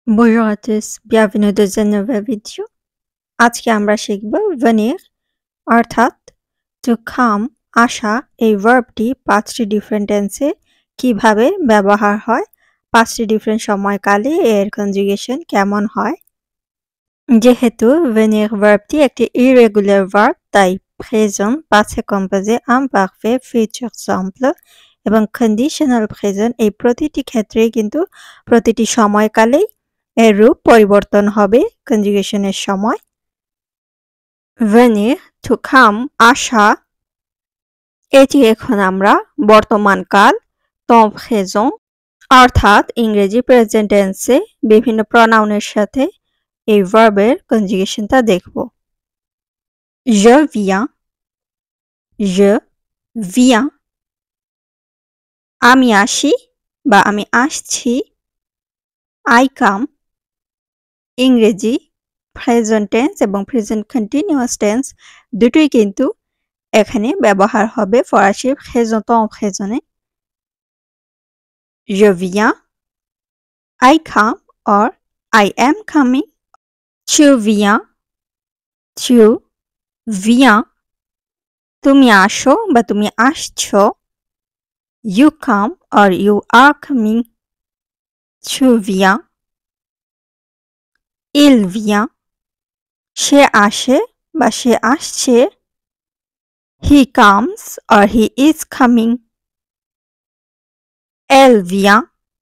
Bonjour à tous, bienvenue dans un nouvel vidéo. আজকে আমরা শিখব venir অর্থাৎ to come আসা এই ভার্বটি 5টি ডিফারেন্ট টেন্সে কিভাবে ব্যবহার হয়, 5টি ডিফারেন্ট সময়কালে এর কনজুগেশন কেমন হয়। যেহেতু venir ভার্বটি একটি irregular ভার্ব তাই প্রেজেন্ট, পাসে কম্পোজে, imparfait, future simple এবং কন্ডিশনাল প্রেজেন্ট এই প্রতিটি ক্ষেত্রেই কিন্তু প্রতিটি সময়কালেই এর রূপ পরিবর্তন হবে কনজুগেশনের সময়। venir to come আসা এটি এখন আমরা বর্তমানকাল temps présent অর্থাৎ ইংরেজি প্রেজেন্ট টেন্সে বিভিন্ন প্রনাউনের সাথে এই ভার্বের কনজুগেশনটা দেখব। je viens, je viens, আমি আসি বা আমি আসছি, I come, ইংরেজি প্রেজেন্ট টেন্স এবং প্রেজেন্ট কন্টিনিউয়াস টেন্স দুটোই কিন্তু এখানে ব্যবহার হবে ফরাসি présent temps présent-এ। je viens, I come or I am coming, tu viens, tu viens, তুমি আসো বা তুমি আসছো, you come or you are coming, tu viens, il vient, সে আসে বা সে আসছে, he comes or he is coming, elle vient,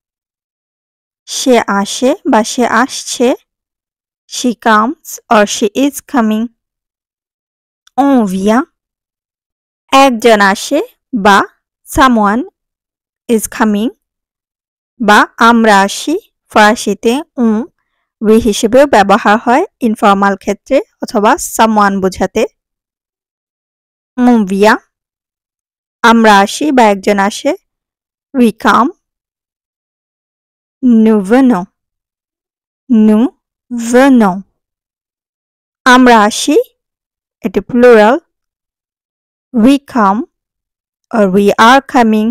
সে আসে বা সে আসছে, she comes or she is coming, on vient, একজন আসে বা someone is coming বা আমরা আসি ফরাসিতে on we হিসেবেও ব্যবহার হয় ইনফর্মাল ক্ষেত্রে অথবা someone বোঝাতে। on vient, আমরা আসি বা একজন আসে, we come, nous venons, nous venons, আমরা আসি এটি plural, we come or we are coming,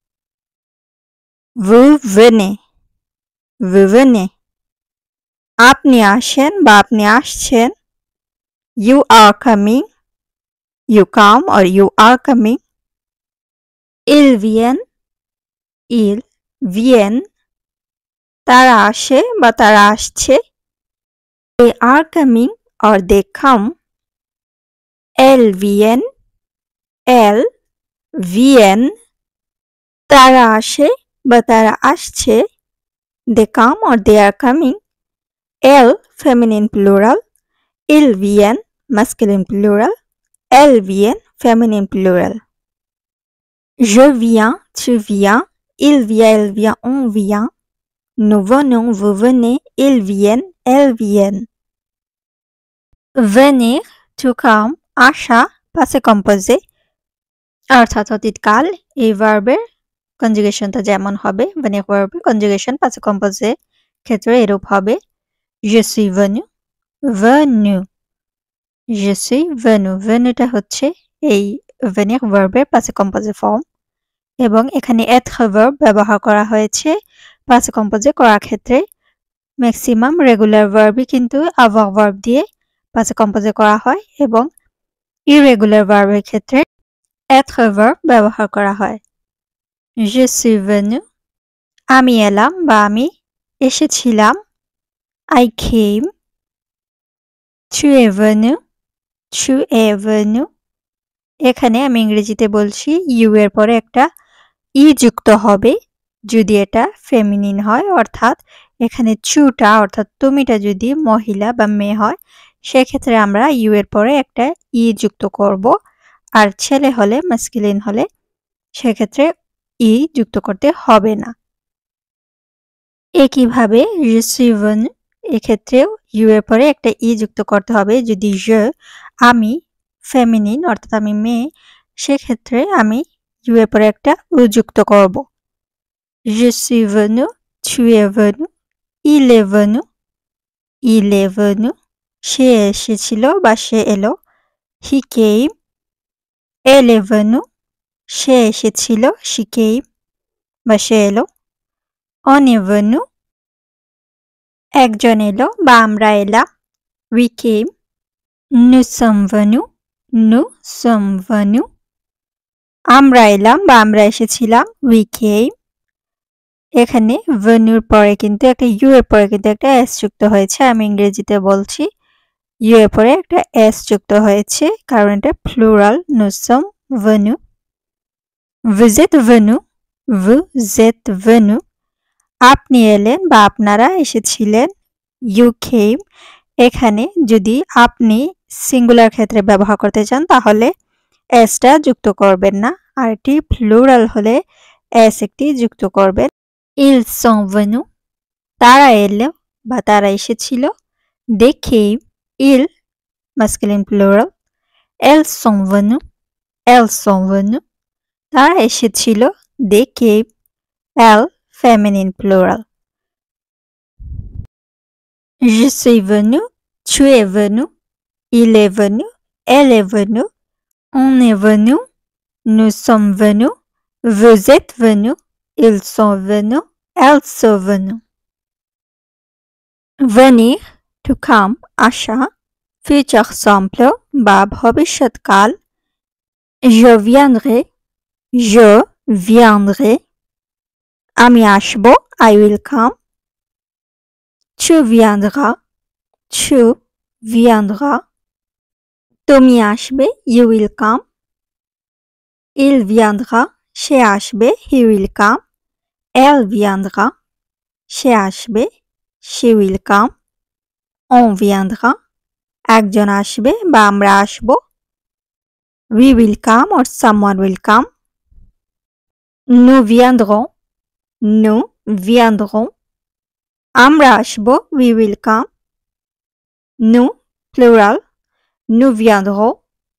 vous venez, vous venez, আপনি আসেন বা আপনি আসছেন, you are coming, you come or you are coming, ils viennent, ils viennent, তারা আসে বা তারা আসছে, they are coming or they come, elles viennent, elles viennent, তারা আসে বা তারা আসছে, they come or they are coming, elles feminine plural, ils viennent masculine plural, elles viennent féminine plural. Je viens, tu viens, il vient, elle vient, on vient, nous venons, vous venez, ils viennent, elles viennent. venir to come আসা পাসে কম্পোজে অর্থাৎ অতীতকাল এই ভার্বের কনজুগেশনটা যেমন হবে venir ভার্বের conjugation পাসে কম্পোজে ক্ষেত্রে এরূপ হবে je suis venu, venu, je suis venu, venuটা হচ্ছে এই venir ভার্বের পাসে কম্পোজে ফর্ম এবং এখানে être verb ব্যবহার করা হয়েছে পাসে কম্পোজে করার ক্ষেত্রে। ম্যাক্সিমাম রেগুলার ভার্বই কিন্তু avoir verb দিয়ে পাসে কম্পোজে করা হয় এবং ইরেগুলার ভার্বের ক্ষেত্রে être verb ব্যবহার করা হয়। je suis venu, আমি এলাম বা আমি এসেছিলাম, I came, tu es venu, tu es venu, এখানে আমি ইংরেজিতে বলছি ইউ এর পরে একটা ই যুক্ত হবে যদি এটা ফেমিনিন হয়, অর্থাৎ এখানে চুটা অর্থাৎ তুমিটা যদি মহিলা বা মেয়ে হয় সেক্ষেত্রে আমরা ইউ এর পরে একটা ই যুক্ত করব, আর ছেলে হলে ম্যাসকুলিন হলে সেক্ষেত্রে ই যুক্ত করতে হবে না। একইভাবে je suis venu এক্ষেত্রেও ইউ এর পরে একটা ই যুক্ত করতে হবে যদি je আমি ফেমিনিন অর্থাৎ আমি মেয়ে সেক্ষেত্রে আমি ইউ এর পরে একটা উ যুক্ত করব। je suis venu, tu es venu, il est venu, il est venu, সে এসেছিল বা সে এলো, he came, elle est venue, সে এসেছিল, she came বা সে এলো, on est venu, একজন এলো বা আমরা এলাম, we came, nous sommes venus, nous sommes venus. আমরা এলাম বা আমরা এসেছিলাম, we came. এখানে venue পরে কিন্তু একটা u এর পরে কিন্তু একটা s যুক্ত হয়েছে। আমি ইংরেজিতে বলছি, u এর পরে একটা s যুক্ত হয়েছে কারণ এটা plural, nous sommes venus. Vous êtes venus, vous êtes venus. আপনি এলেন বা আপনারা এসেছিলেন, you came. এখানে যদি আপনি সিঙ্গুলার ক্ষেত্রে ব্যবহার করতে চান তাহলে s টা যুক্ত করবেন না, আর এটি প্লুরাল হলে s একটি যুক্ত করবেন। ils sont venus, তারা এলো বা তারা এসেছিল, they came, ils masculine plural, elles sont venues, elles sont venues, তারা এসেছিল, they came, elles feminine plural. Je suis venu, tu es venu, il est venu, elle est venue, on est venu, nous sommes venus, vous êtes venus, ils sont venus, elles sont venues. Venir, to come, আসা, future simple বা ভবিষ্যৎকাল, je viendrai, je viendrai, আমি আসবো, I will come, tu viendras, tu viendras, তুমি আসবে, you will come, il viendra, সে আসবে, he will come, elle viendra, সে আসবে, she will come, on viendra, একজন আসবে বা আমরা আসবো, we will come or someone will come, nous viendrons, nous viendrons, আমরা আসবো, we will come, nous plural, nous viendrons,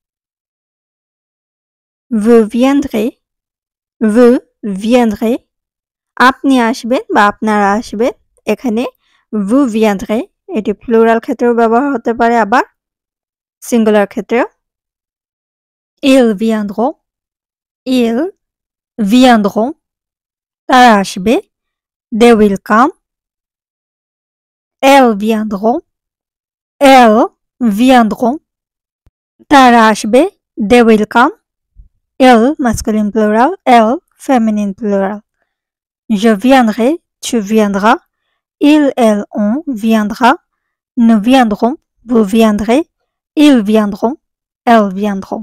vous viendrez, vous viendrez, আপনি আসবেন বা আপনারা আসবেন, এখানে vous viendrez এটি প্লুরাল ক্ষেত্রেও ব্যবহার হতে পারে, আবার সিঙ্গুলার ক্ষেত্রেও। ils viendront, ils viendront, তারা আসবে, they will come, elles viendront, elles viendront, তারা আসবে, they will come, ils masculine plural, elles feminine plural. Je viendrai, tu viendras, il, elle, on viendra, nous viendrons, vous viendrez, ils viendront, elles viendront.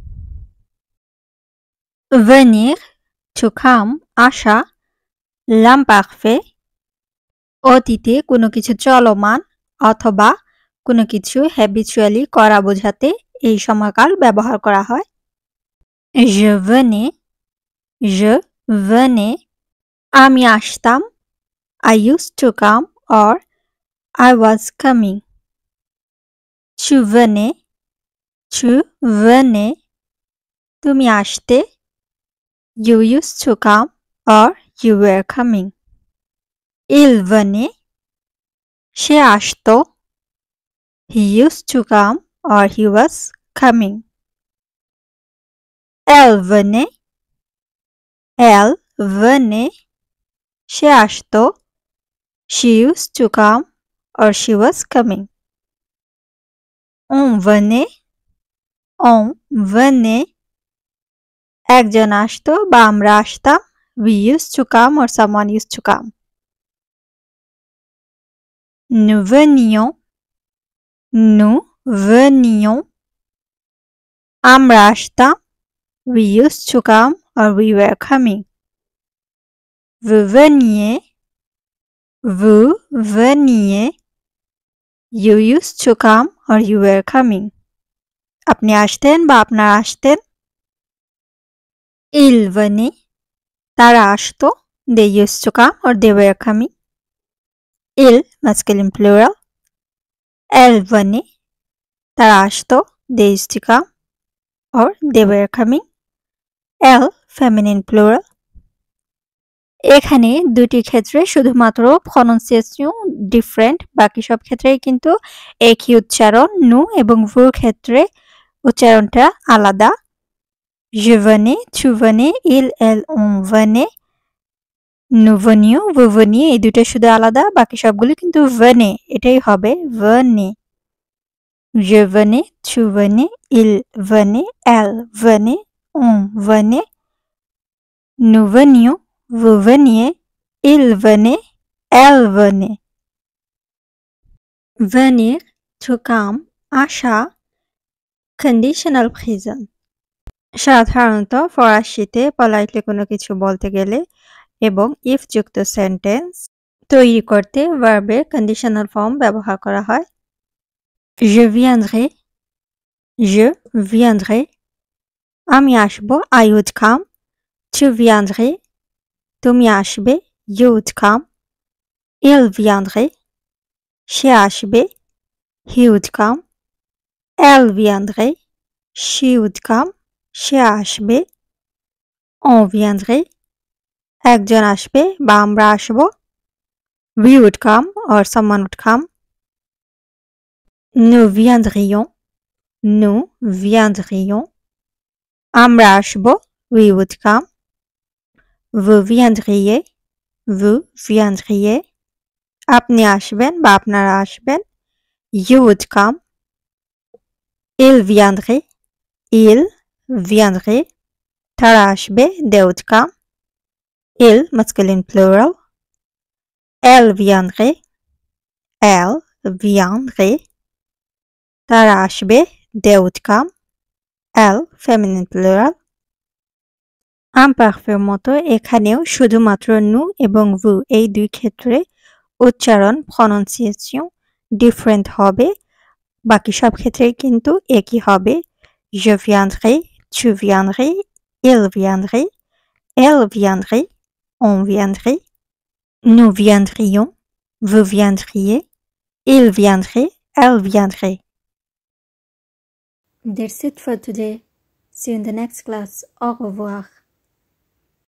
Venir, to come, আসা, l'imparfait, অতীতে কোনো কিছু চলমান অথবা কোনো কিছু হ্যাবিচুয়ালি করা বোঝাতে এই সময়কাল ব্যবহার করা হয়। je venais, je venais, আমি আসতাম, I used to come or I was coming. tu venais, tu venais, তুমি আসতে, you used to come or you were coming. il venait, সে আসতো, he used to come or he was coming. elle venait, elle venait, সে আসতো, she used to come or she was coming. on venait, on venait, একজন আসতো বা আমরা আসতাম, we used to come or someone used to come. nous venions, nous venions, আমরা আসতাম, we used to come or we were coming. vous veniez, vous veniez, you used to come or you were coming. আপনি আসতেন বা আপনারা আসতেন। ils venaient, তারা আসতো, they used to come or they were coming. ils masculine plural, elles venaient, তারা আসতো, they used to come or they were coming. elles feminine plural. এখানে দুটি ক্ষেত্রে শুধুমাত্র প্রনাউন্সিয়েশন ডিফারেন্ট, বাকি সব ক্ষেত্রেই কিন্তু একই উচ্চারণ। নু এবং ভুর ক্ষেত্রে উচ্চারণটা আলাদা। je venais, tu venais, il, elle, on venait, nous venions, vous veniez এই দুটো শুধু আলাদা, বাকি সবগুলো কিন্তু venez, এটাই হবে venez. Je venais, tu venais, il venait, elle venait, on venait. Nous venions, vous veniez, il venait, elle venait. Venir, to come, আসা, conditional present. সাধারণত ফরাসিতে পলাইটলি কোনো কিছু বলতে গেলে এবং ইফ যুক্ত সেন্টেন্স তৈরি করতে ভার্বের কন্ডিশনাল ফর্ম ব্যবহার করা হয়। Je viendrai, je viendrai, আমি আসবো, I would come. Tu viendrais, তুমি আসবে, you would come. Il viendrait, সে আসবে, he would come. Elle viendrait, she would come, সে আসবে। On viendrait, একজন আসবে বা আমরা আসবো, we would come or someone would come. Nous viendrions, nous viendrions, আমরা আসবো, we would come. Vous viendriez, vous viendriez, আপনি আসবেন বা আপনারা আসবেন, you would come. Il viendrait, il viendrait, তারা আসবে, they would come. Il, masculine plural. Elle viendrait, elle viendrait, তারা আসবে, they would come. Elle, feminine plural. imparfait মতো এখানেও শুধুমাত্র নু এবং ভু এই দুই ক্ষেত্রে উচ্চারণ প্রনাউন্সিয়েশন ডিফারেন্ট হবে, বাকি সব ক্ষেত্রেই কিন্তু একই হবে। Je viendrai, tu viendrais, il viendrait, elle viendrait, on viendrait, nous viendrions, vous viendriez, il viendrait, elle viendrait. That's it for today. See you in the next class. Au revoir.